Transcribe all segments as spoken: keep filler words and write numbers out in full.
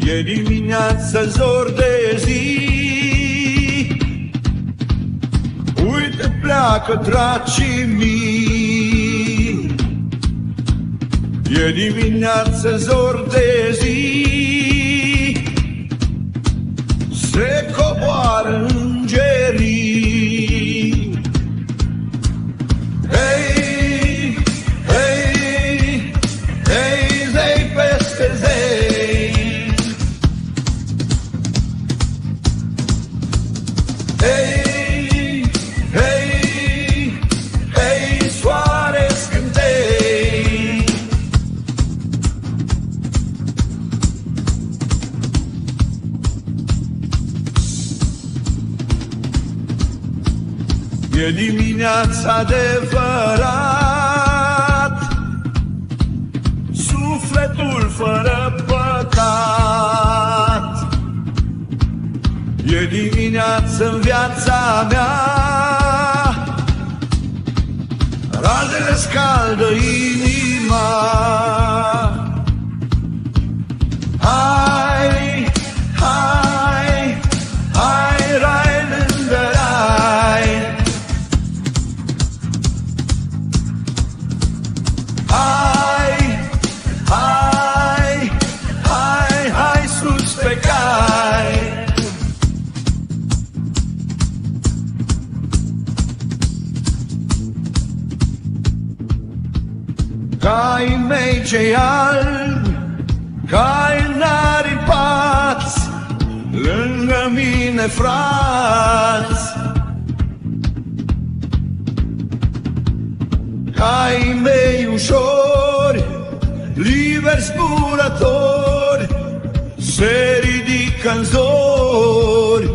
E dimineața, zor de zi, uite pleacă dracii mii. E dimineața, zor de zi, se coboară îngerii. Hei, hei, hei, zei peste zei. Hei, hei, hei, soare scântei. E dimineața adevărat, sufletul fără păcat. E dimineață în viața mea, razele scaldă inima. Hai, hai, hai, rai lângă rai. Hai, hai, hai, hai sus pe cai. Caii mei cei albi, cai înaripați, lângă mine frați. Caii mei ușori, liberi zburători, se ridică în zori.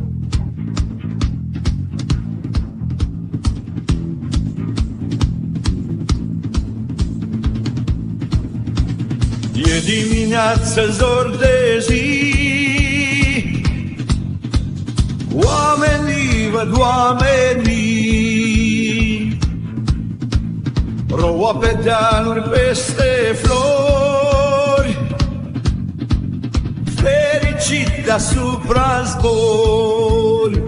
E dimineață, zor de zi, oamenii văd oamenii. Roa pe dealuri peste flori, fericit deasupra zbori.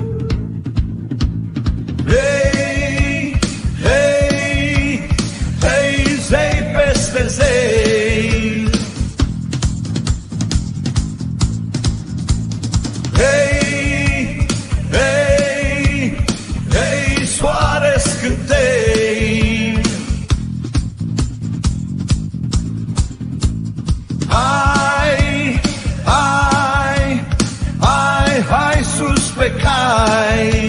Hei, hei, hei, zei peste zei. Hei, hei, hei, soare scântei. Hai, hai, hai, hai sus pe cai.